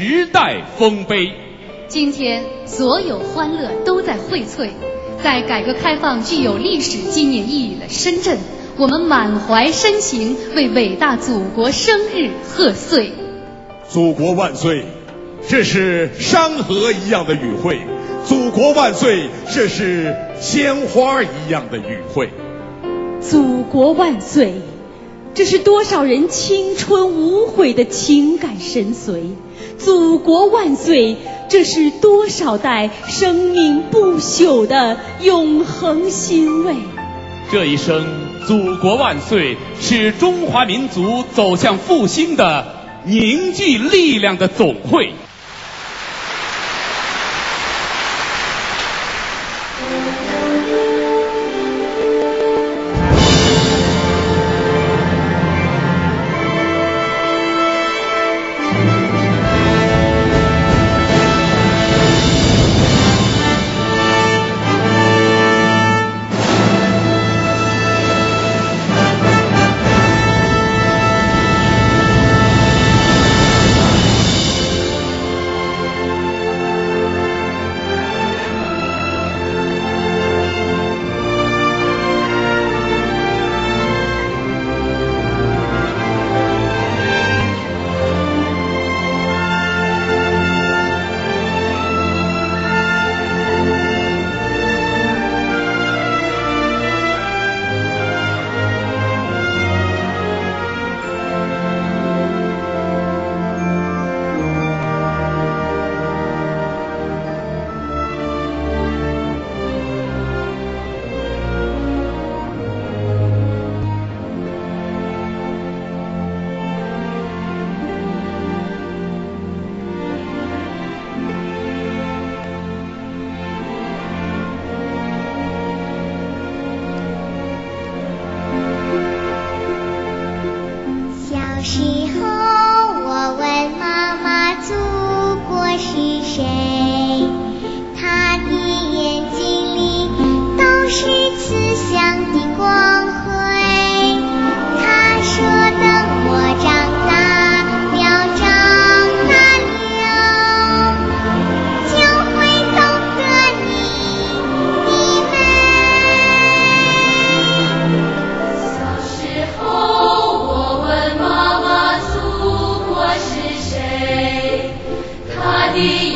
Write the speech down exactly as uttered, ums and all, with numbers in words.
时代丰碑。 今天所有欢乐都在荟萃，在改革开放具有历史纪念意义的深圳，我们满怀深情，为伟大祖国生日贺岁。 祖国万岁！这是山河一样的语汇。祖国万岁！这是鲜花一样的语汇。 祖国万岁！这是多少人青春无悔的情感深邃。祖国万岁！这是多少代生命不朽的永恒欣慰。 这一声祖国万岁，是中华民族走向复兴的凝聚力量的总会。 的